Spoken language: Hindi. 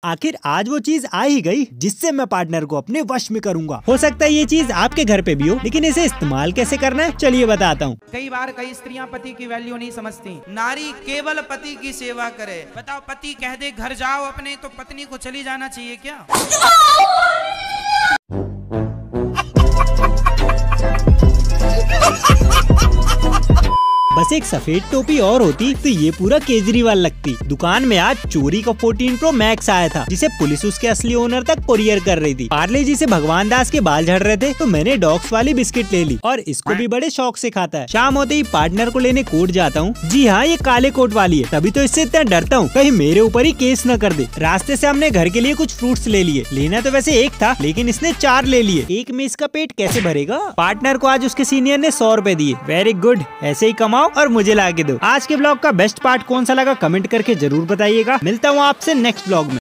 आखिर आज वो चीज आ ही गई जिससे मैं पार्टनर को अपने वश में करूंगा। हो सकता है ये चीज आपके घर पे भी हो, लेकिन इसे इस्तेमाल कैसे करना है चलिए बताता हूँ। कई बार कई स्त्रियां पति की वैल्यू नहीं समझती। नारी केवल पति की सेवा करे। बताओ, पति कह दे घर जाओ अपने, तो पत्नी को चली जाना चाहिए क्या? बस एक सफेद टोपी और होती तो ये पूरा केजरीवाल लगती। दुकान में आज चोरी का 14 प्रो मैक्स आया था, जिसे पुलिस उसके असली ओनर तक कुरियर कर रही थी। पार्ले जी से भगवान दास के बाल झड़ रहे थे तो मैंने डॉग्स वाली बिस्किट ले ली और इसको भी बड़े शौक से खाता है। शाम होते ही पार्टनर को लेने कोर्ट जाता हूँ। जी हाँ, ये काले कोट वाली है, तभी तो इससे इतना डरता हूँ कहीं मेरे ऊपर ही केस न कर दे। रास्ते से हमने घर के लिए कुछ फ्रूट्स ले लिए। लेना तो वैसे एक था, लेकिन इसने 4 ले लिए। एक में इसका पेट कैसे भरेगा? पार्टनर को आज उसके सीनियर ने 100 रुपए दिए। वेरी गुड, ऐसे ही कमाओ और मुझे ला के दो। आज के ब्लॉग का बेस्ट पार्ट कौन सा लगा कमेंट करके जरूर बताइएगा। मिलता हूँ आपसे नेक्स्ट ब्लॉग में।